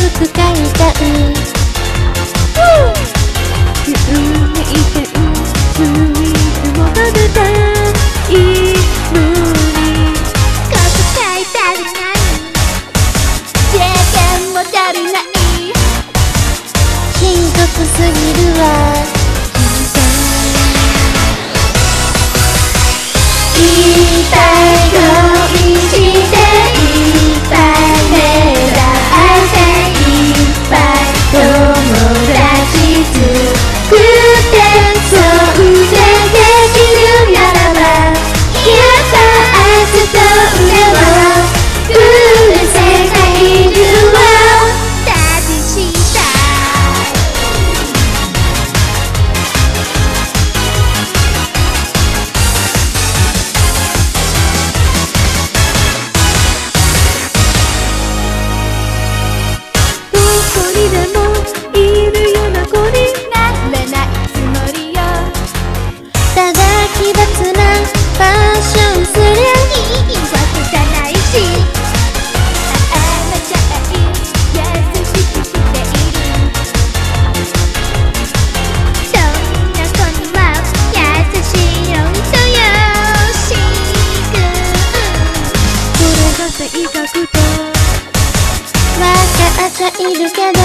く書いた急にいてスイーツも食べたいのにここ書いてあるのに経験も足りない深刻すぎるわいっぱい恋していっぱい目指していっぱい友達作ってそんでできるならばやっぱ明日と俺は世界中を旅したどこにでもいるような子になれないつもりよただ奇抜なファッションすりゃいいわけじゃないしあなた愛優しくしているそんな子には優しいよとよしくこれが性格とわかっているけど